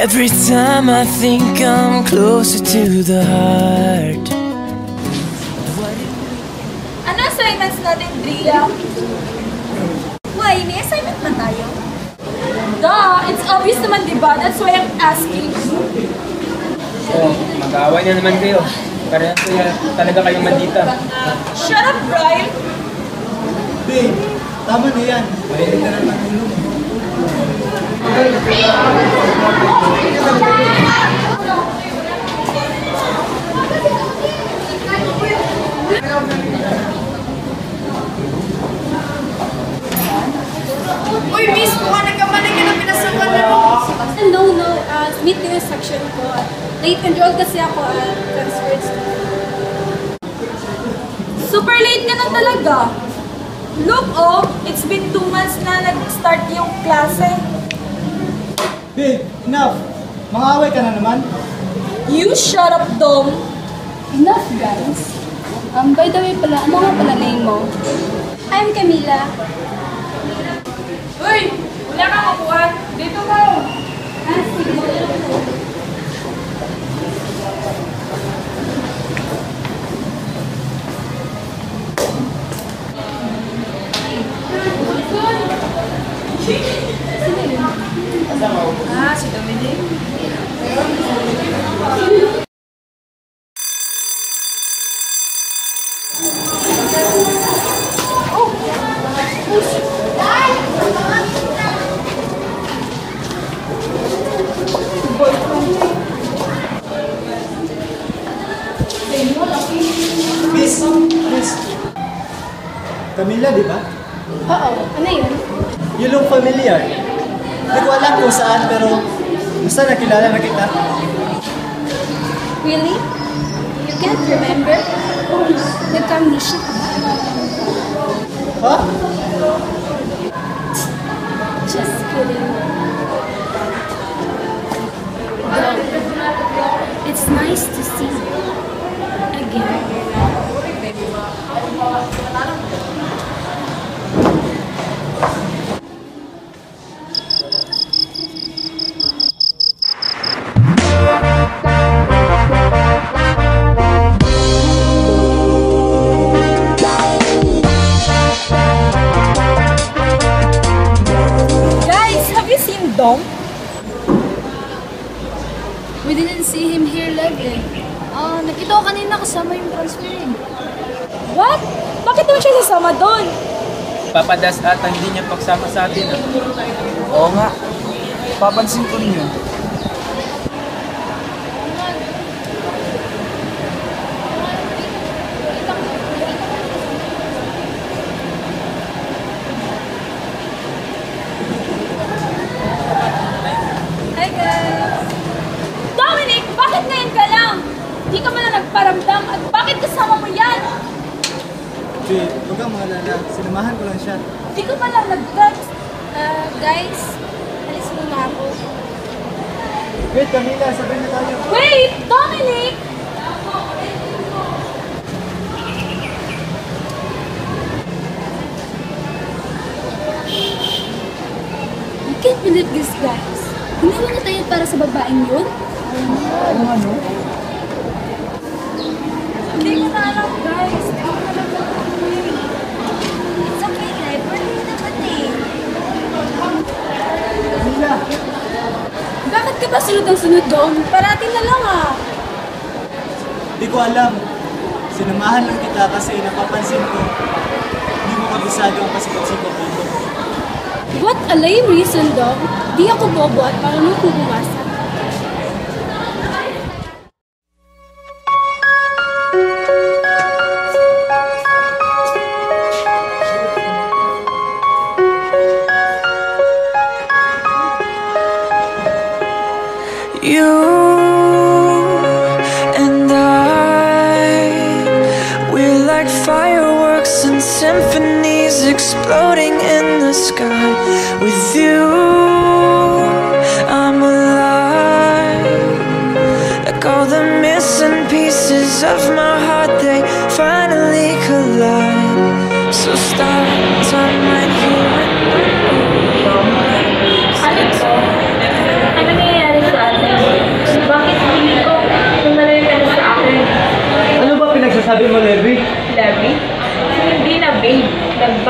Every time I think I'm closer to the heart. Ano assignments natin, Dria? Why? May assignment na tayo? Duh! It's obvious naman, diba? That's why I'm asking. So, mag-aaway na naman kayo. Parehas talaga kayong maldita. Shut up, Brian! Babe, tama na yan. Mahilig ka na naman tulog. Uy, miss! Mukha nagkamali ka na pinasukan na No. Meet ko yung section ko. Late enroll kasi ako at transferred student. Super late ka na talaga. Look, oh! It's been 2 months na nag-start yung klase. Babe, enough. Mang-away ka na naman. You shut up, Dom! Enough, guys. By the way pala, ano nga pala name mo? I'm Camila. Uy! Wala kang kapuan! Dito mo! Sige. Si Dominic. Miss. Camila, di ba? Oo, ano yun? You look familiar. Hindi ko alam kung saan, pero basta nakilala na kita. Really? You can't remember? Nagka-amnesia ka ba? Ha? Just kidding. Well, it's nice to see you again. Dom? We didn't see him here live eh. Nakita ko kanina kasama yung transfer eh. What? Bakit naman siya sasama doon? Papadas ata hindi niya pagsama sa atin. Oo nga. Papansin ko rin yun. Hi guys! Dominic! Bakit ngayon ka lang? Di ka man lang nagparamdam at bakit kasama mo yan? Babe, huwag kang mahalala. Sinamahan ko lang siya. Di ka man lang nag-text. Guys, alis muna ako. Wait, Camila, sabay na tayo. Wait! Dominic! I can't believe this, guys. Hindi mo na tayo para sa babaeng yun? Ano? Hindi ko na alam, guys. Hindi ko na alam. It's okay, guys. Pwede naman eh. Camila! Bakit ka ba sunod ang sunod doon? Parating na lang ah. Di ko alam. Sinamahan lang kita kasi napapansin ko hindi mo kabisado ang pasikot-sikot dito. What a lame reason, dog. Di ako bobo at marunong ko bumasa. You and we're like fireworks and symphonies exploding in the sky. With you, I'm alive. Like all the missing pieces of my heart, they finally collide. So stop time right here in the moonlight. Ano nangyayari sa atin?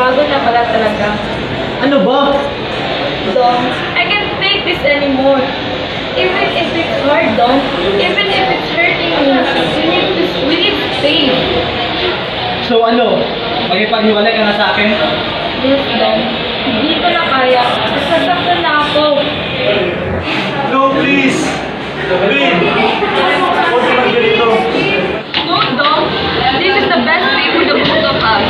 Bago na pala talaga. Ano ba? Dong, I can't take this anymore. Even if it's hard, Dong, even if it's hurting me, we need space. So ano? Magipaghiwalay ka na sa akin? Yes, Dong. Hindi ko na kaya. Nasasaktan na ako. No, please! Babe! Huwag ka lang ganito. No, Dong. This is the best way for the both of us.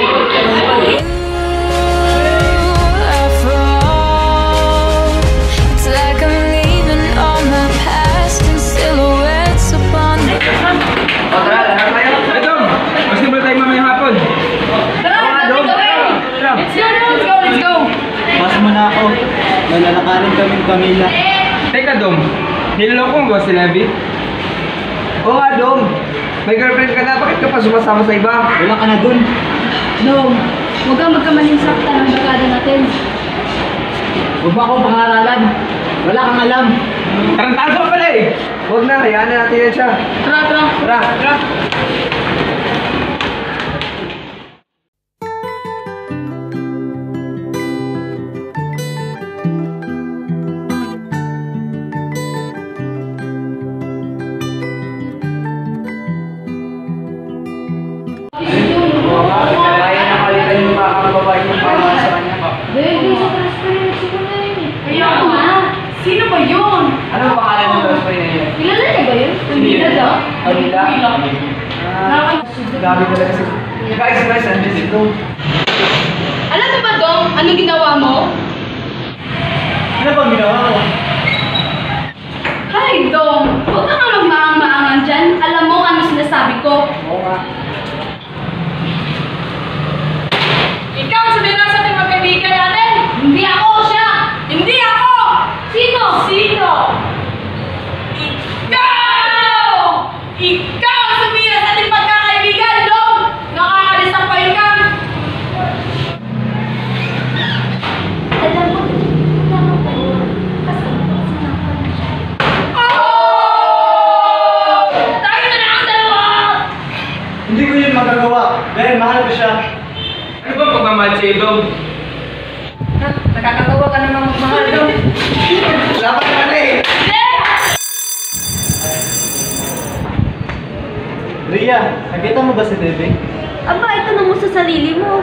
After all, it's like I'm leaving all my past in silhouettes upon the O tara, lahat tayo. Ay, Dom! Basketball tayo mamayang hapon. Tara, let's go. Let's go. Basta mo na ako. May lalakarin kaming Camila. Teka, Dom. Niloloko mo ba si Levi? Oo nga, Dom. May girlfriend ka na. Bakit ka pa sumasama sa iba? Wala ka na dun. Dong, huwag kang magkamaling sakta ng bagada natin. Huwag mo akong pangaralan. Wala kang alam. Tarantado ka pala eh. Huwag na, hayaan na natin yan siya. Tara. Kaya na kalitan yung mga kababae ng pama sa kanya. Baby, sa transparency ko na yun eh. Kaya nga. Sino ba yun? Anong pangalan ng girlfriend na yun? Kilala niya ba yun? Camila daw? Camila? Gabi talaga si... Guys, andyan si Dom. Alam mo ba, Dong? Anong ginawa mo? Ano bang ginawa ko? Hi, Dong. Huwag ka nga magmaang-maangan dyan. Alam mo ano sinasabi ko. Oo nga. Ikaw, sabihin na sa ating magkaibigan natin. Hindi ako siya. Hindi ako. Sino? Ikaw! Ikaw, sabihin na sa ating magkakaibigan, Dong. Nakaka-disappoint ka. Alam mo, tama ba yun? Kasi sinapan na siya. Oh! Tayo na lang ang dalawa. Hindi ko yun magagawa. Dahil mahal ko siya. Ano ba pagmamahal sa'yo, Dom? Nakakatawa ka naman magmahal, Dong. Salamat ka na eh. Ria, nakita mo ba si Bebe? Aba, itanong mo sa sarili mo.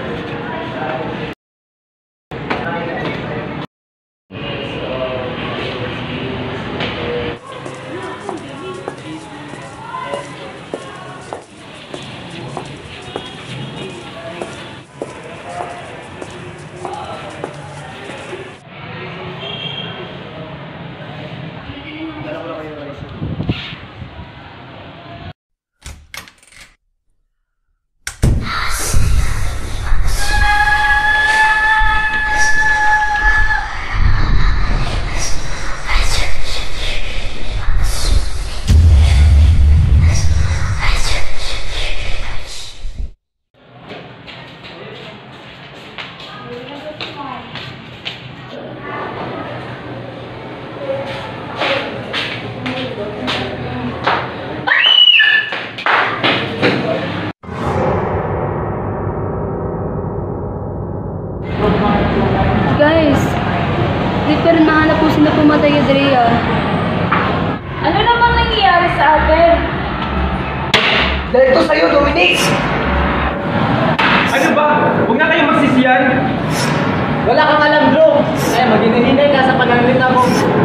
Guys, di pa rin mahanap kung sino pumatay kay Drea. Ano namang nangyayari sa atin? Dahil to sa'yo, Dominic! Ano ba? Huwag na kayong magsisiyan. Wala kang alam, bro. Kaya maghinay-hinay ka sa pananalita mo.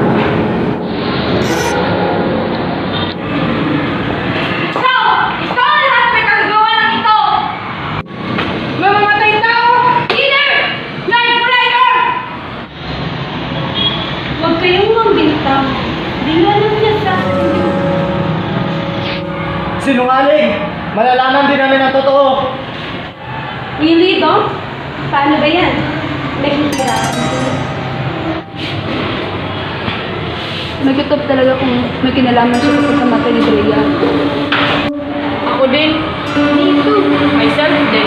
Ikaw! Ikaw ang lahat may kagagawa ng ito! Mamamatay tao! Killer! Knife breaker! Huwag kayong mambintang. Di nga lang niya sa akin. Sinungaling! Malalaman din namin ang totoo. Really, Dong? Paano ba yan? Naghihirapan ko. Nagkikap talaga kung may kinalaman siya sa pagkamatay ni Drea. Ako din. Me too. Myself din.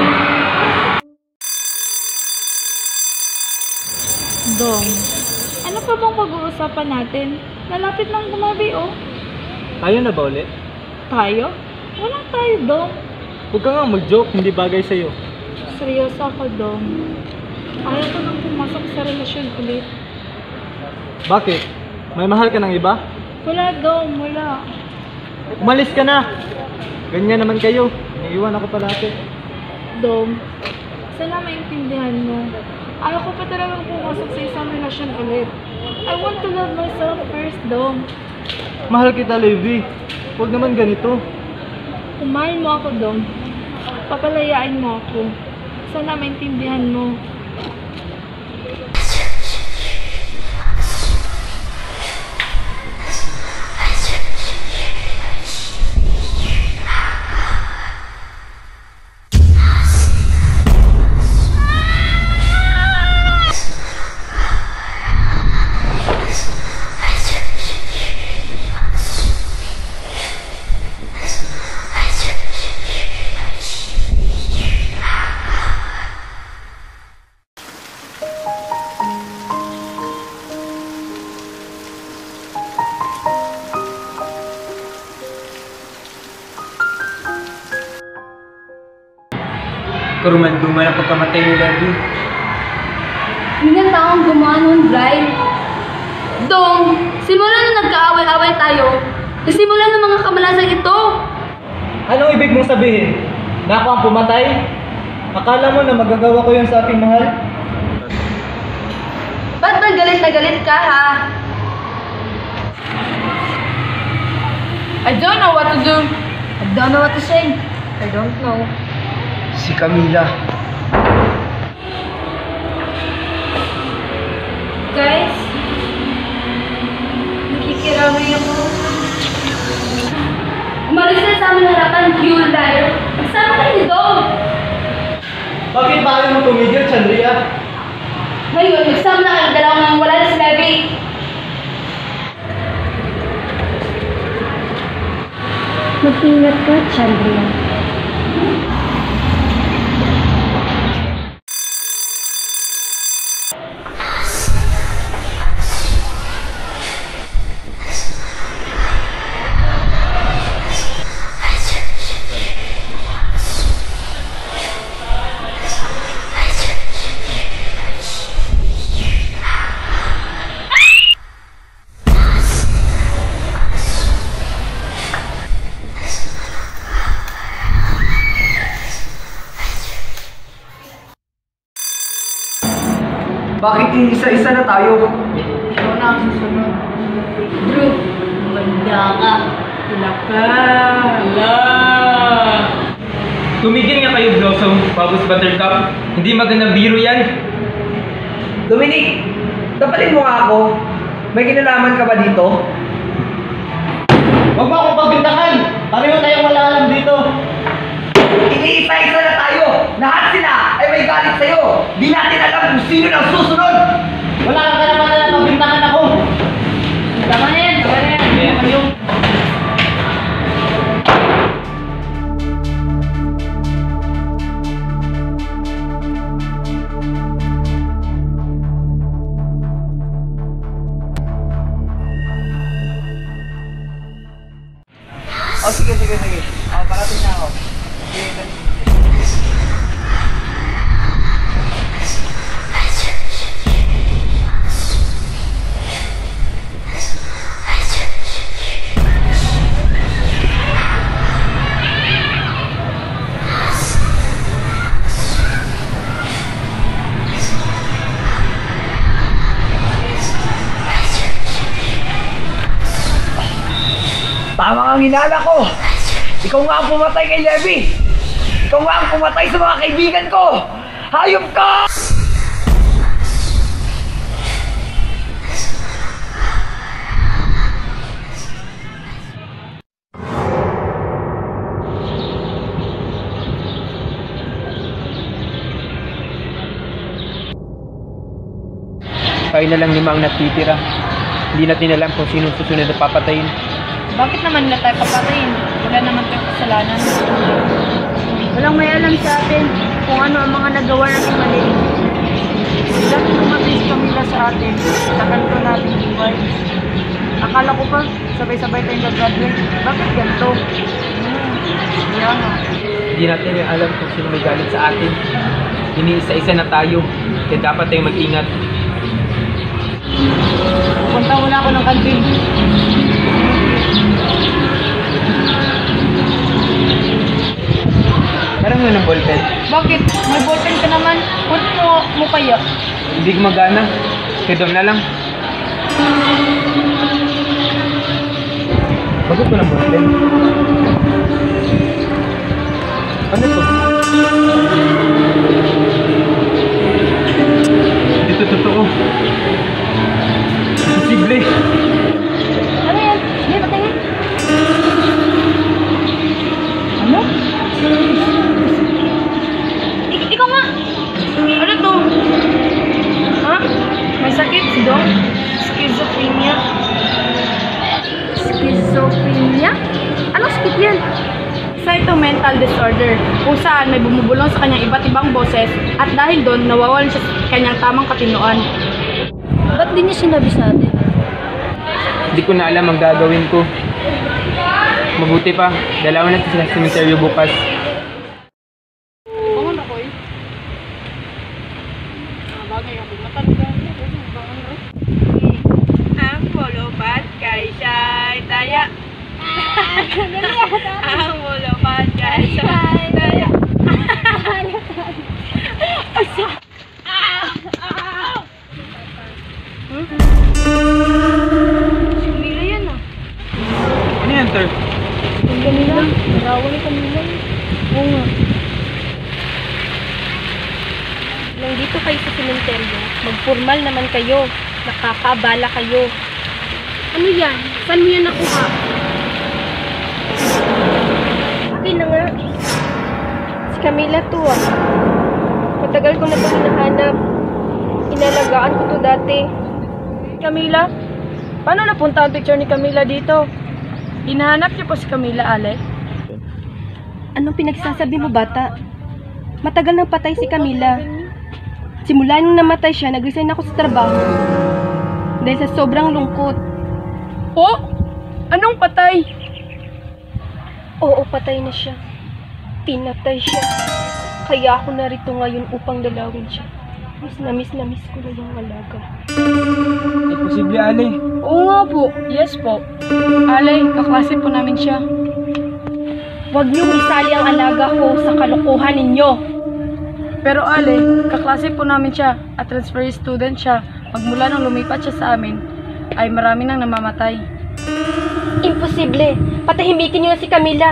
Dong, ano pa bang pag-uusapan natin? Malapit nang gumabi, oh. Ayaw na ba ulit? Tayo? Walang tayo, Dong. Huwag ka nga mag-joke, hindi bagay sa'yo. seryoso ako, Dom. Ayaw ko nang pumasok sa relasyon ulit. Bakit? May mahal ka ng iba? Wala, Dom. Wala. Umalis ka na! Ganyan naman kayo. Iniiwan ako palagi. Dom, sana maintindihan mo. Ayaw ko pa talagang pumasok sa isang relasyon ulit. I want to love myself first, Dom. Mahal kita, Levi. Huwag naman ganito. Kung mahal mo ako, Dom, papalayain mo ako. Sana maintindihan mo. Karumal-dumal ang pagkamatay ni Levi. Hindi na taong gumawa nun, Brian. Dong, simula na nagkaaway-away tayo, nasimula ng mga kamalasan ito. Anong ibig mong sabihin? Na ako ang pumatay? Akala mo na magagawa ko yun sa aking mahal? Ba't galit na galit ka, ha? I don't know what to do. I don't know what to say. I don't know. Si Camila. Guys, nakikiramay ako. Umalis na sa aming harapan, you liar. Magsama kayo ni Dom. Bakit ba ayaw mo tumigil, Chandria? Ngayon, magsama na kayo dalawa nang wala na si Levi. Mag-ingat ka, Chandria. Bakit isa-isa na tayo? Ikaw na ang susunod. Drew, maganda ka. Wala ka. Wala. Tumigil nga kayo, Blossom, Babos Buttercup. Hindi magandang biro yan. Dominic, tapatin mo nga ako. May kinalaman ka ba dito? Huwag mo akong pagbintangan! Pareho tayong wala alam dito! Iniisa-isa na tayo! Lahat sila ay may galit sa'yo! Di natin alam kung sino ang susunod! Wala kang karapatan na pagbintangan ako! Tama na yan. Tama na yan. Oh, sige. Parating na ako. Sige, tama ang hinala ko! Ikaw nga ang pumatay kay Levi! Ikaw nga ang pumatay sa mga kaibigan ko! Hayop ka! Tayo na lang 5 ang natitira. Hindi natin alam kung sino susunod na papatayin. Bakit naman nila tayo papatayin? Wala naman tayong kasalanan. Walang may alam sa atin kung ano ang mga nagawa natin mali. Ilang tumating Camila sa atin sa ganito nating buhay. Akala ko pa, sabay-sabay tayong gagraduate. Bakit ganito? Kaya nga. Hindi natin alam kung sino may galit sa atin. Iniisa-isa na tayo. Kaya dapat tayong mag-ingat. Pupunta muna ako ng kantin. Parang mo ng ballpen. Bakit? May ballpen ka naman. Kunin mo kaya. Hindi gumagana. Kaya Dom na lang. Bakit ko ng ballpen? Ano to? Dito totoo. Posible. Ano yan? Hindi, patingin. Ano? Ikaw nga. Ano to? Ha? May sakit si Dong? Schizophrenia? Schizophrenia? Anong sakit yan? Isa ito mental disorder kung saan may bumubulong sa kanyang iba't ibang boses at dahil doon nawawalan siya sa kanyang tamang katinoan. Ba't di niya sinabi sa atin? Hindi ko na alam ang gagawin ko. Mabuti pa, dalawa natin sila sa cemetery bukas. Oo na ko eh. Bagay ako matanda. Ang polopat kay Shay Taya. Ang polopat kay Shay Taya. Sumila yan ah. Ano yan, Ter? Ang ganila. Narawan ni Camila. Oo nga. Nandito kayo sa sementeryo, magformal naman kayo. Nakakabala kayo. Ano yan? Saan mo yan nakuha? Akin na nga. Si Camila to ah. Matagal ko na ito hinahanap. Inalagaan ko to dati. Camila? Paano napunta ang picture ni Camila dito? Hinahanap niyo po si Camila, Ale? Anong pinagsasabi mo, bata? Matagal nang patay si Camila. Simula nung namatay siya, nag-resign ako sa trabaho. Dahil sa sobrang lungkot. Po? Anong patay? Oo, patay na siya. Pinatay siya. Kaya ako narito ngayon upang dalawin siya. Miss na miss ko na yung alaga. Ay, posible, Ale. Oo nga po. Yes po. Ale, kaklase po namin siya. Huwag niyong isali ang alaga ko sa kalokohan ninyo. Pero Ale, kaklase po namin siya at transfer student siya. Magmula nung lumipat siya sa amin, ay marami nang namamatay. Imposible. Patahimikin niyo na si Camila.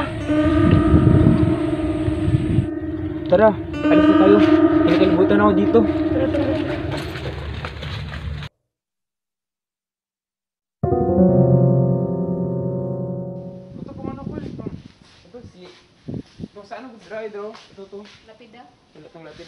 Tara, alis na tayo. Kinakalibutan ako dito. Ito kung ano po ito si... Ito saan ang dry draw? Ito to. Lapid ah. Wala itong lapid.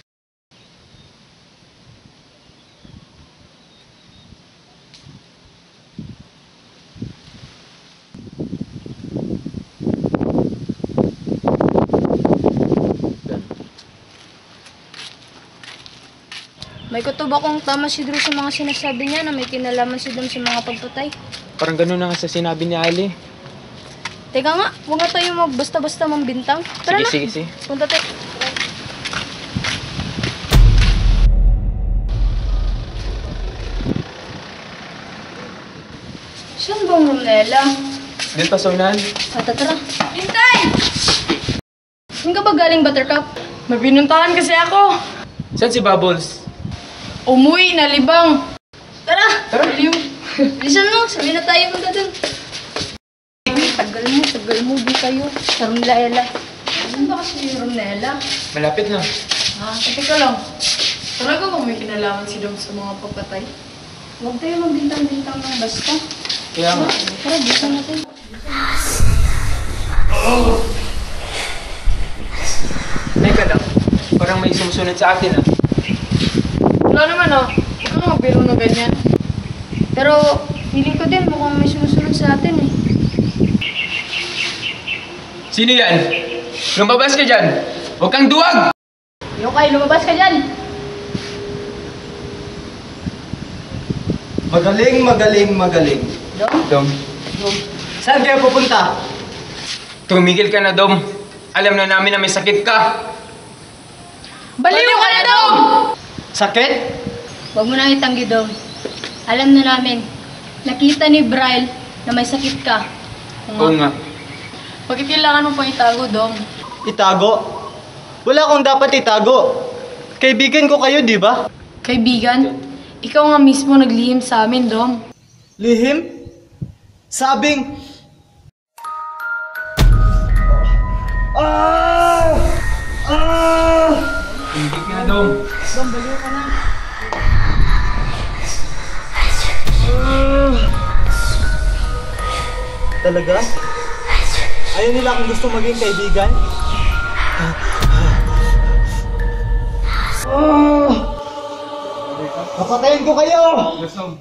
May kutob akong tama si Drew sa mga sinasabi niya na may kinalaman si Dom sa mga pagpatay. Parang ganun na nga sa sinabi ni Ali. Teka nga, huwag nga tayo basta-basta mambintang. Tara na. Sige. Punta tayo. Saan bang room nila? Dito pa sa unahan. Tara. Hintay! Saan ka ba galing, Buttercup? May pinuntahan kasi ako. Saan si Bubbles? Umuwi na libang. Tara! Tara. Bilisan mo, sabi na tayo punta dun. Tagal mo, di kayo. Sa room nila. Saan ba kasi yung room nila? Malapit na. Teka lang. Talaga ba may kinalaman si Dom sa mga pagpatay? Huwag tayo magbintang-bintang ng basta. Kaya nga. Tara, bilisan natin. Teka lang. Parang may sumusunod sa atin ah. Wala naman ah. Huwag ka magbiro na ganyan. Pero, feeling ko din mukhang may sumusunod sa atin eh. Sino yan? Lumabas ka dyan! Huwag kang duwag! Yokay, lumabas ka dyan! Magaling. Dom. Saan kayo pupunta? Tumigil ka na, Dom. Alam na namin na may sakit ka. Baliw ka na, Dom! Sakit? Huwag mo nang itanggi, Dom. Alam na namin. Nakita ni Bryle na may sakit ka. Oo nga. Bakit kailangan mo pang itago, Dom? Itago? Wala akong dapat itago. Kaibigan ko kayo, di ba? Kaibigan, ikaw nga mismo naglihim sa amin, Dom. Lihim? Sabing... Hindi ka na, Dom. Talaga? Ayaw nila akong gusto maging kaibigan? Papatayin ko kayo! Gusto.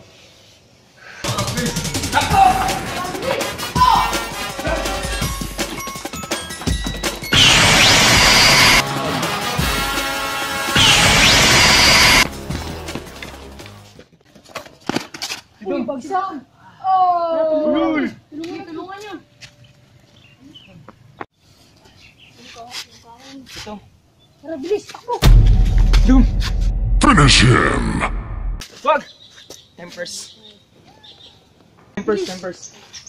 Finish him! Wag! Tempers. Tempers.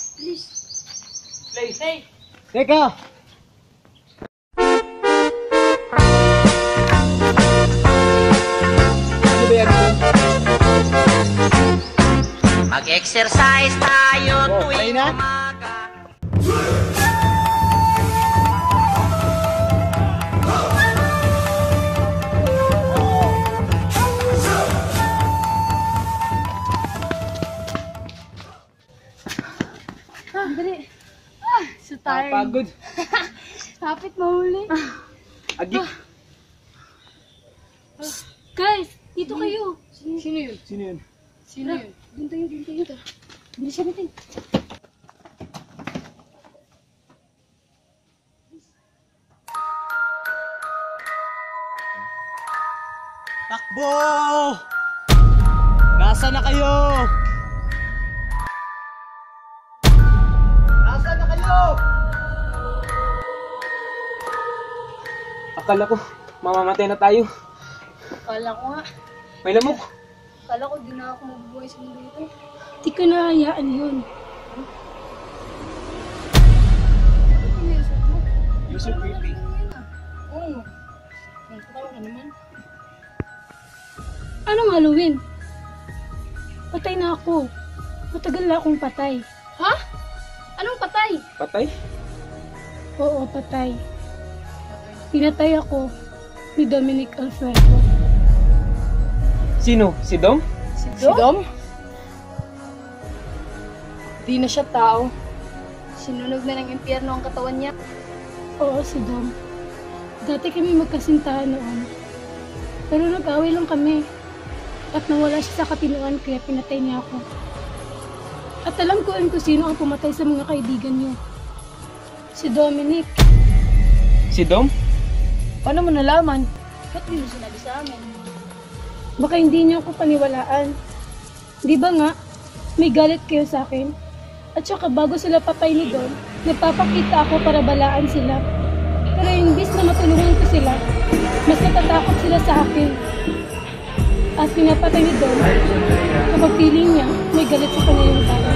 Play. Teka! Ano ba yan, Dom? Mag-exercise tayo tuwing na? umaga. Dali. So tired. Pagod. Kapit mahuli. Agik. Guys, dito kayo. Sino yun? Dito yun. Bilis natin. Takbo! Nasaan na kayo? Nasaan na kayo? Akala ko, mamamatay na tayo. Kala ko nga. May lamok. Kala ko di na ako mabubuhay sa mundo ito. Di ko na hayaan yun. You're so creepy. Oo. Nagpatawa ka naman. Anong Halloween? Patay na ako. Matagal na akong patay. Ha? Anong patay? Patay? Oo, patay. Pinatay ako ni Dominic Alfredo. Sino? Si Dom? Si Dom? Di na siya tao. Sinunog na ng impyerno ang katawan niya. Oo, si Dom. Dati kami magkasintahan noon. Pero nag-away lang kami. At nawala siya sa katinuan kaya pinatay niya ako. At alam ko kung sino ang pumatay sa mga kaibigan niyo. Si Dominic. Si Dom? Paano mo nalaman? Ba't di mo sinabi sa amin? Baka hindi niyo ako paniwalaan. Di ba nga, may galit kayo sa akin? At saka bago sila patay ni Dom, nagpapakita ako para balaan sila. Pero imbis na matulungan ko sila, mas natatakot sila sa akin. At pinapatay ni Dom, kapag feeling niya, may galit sa kanya yung tao.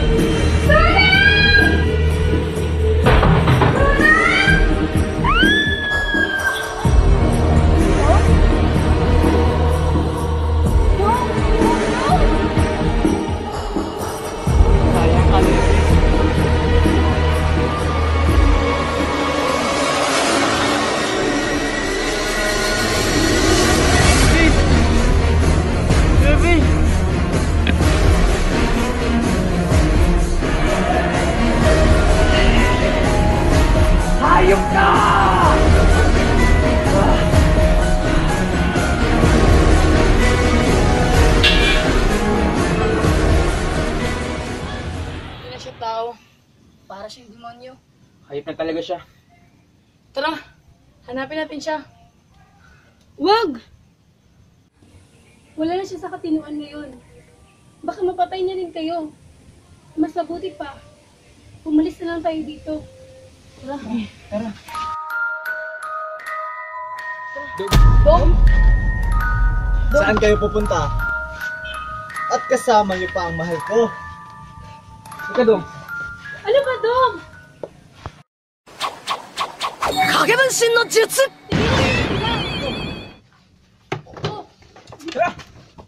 Di na siya tao. Para siyang demonyo. Hayop na talaga siya. Tara, hanapin natin siya. Wag! Wala na siya sa katinuan ngayon. Baka mapatay niya rin kayo. Mas mabuti pa, umalis na lang tayo dito. Dom? Saan kayo pupunta? At kasama niyo pa ang mahal ko. Ika, Dong. Ano ba, Dom? Kagebenshin no jutsu! Tara!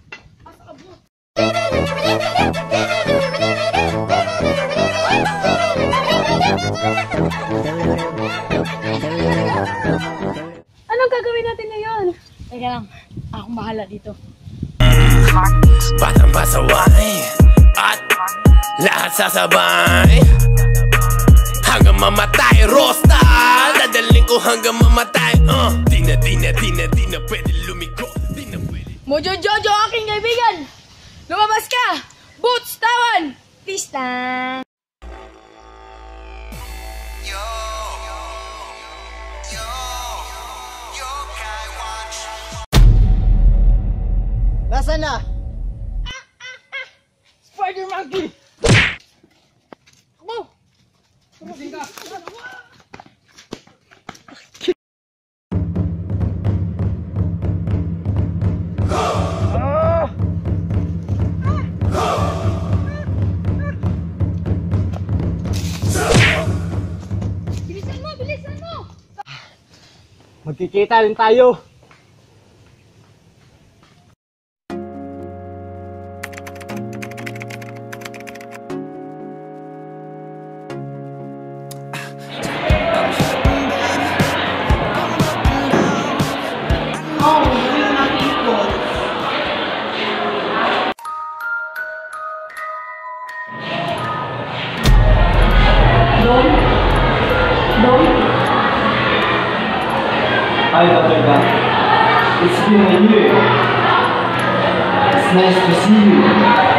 Anong gagawin natin ngayon? Teka lang, akong bahala dito. Batang pasaway at lahat sasabay hanggang mamatay, Rosta. Dadaling ko hanggang mamatay. Di na pwede lumiko. Di na pwede. Mojo Jojo, aking kaibigan! Lumabas ka! Boots, tawan! Please lang! Nasaan na? Spider Monkey! Ako! Bilisan mo! Bilisan mo! Magkikita rin tayo. Hi, Buttercup. It's been a year. It's nice to see you.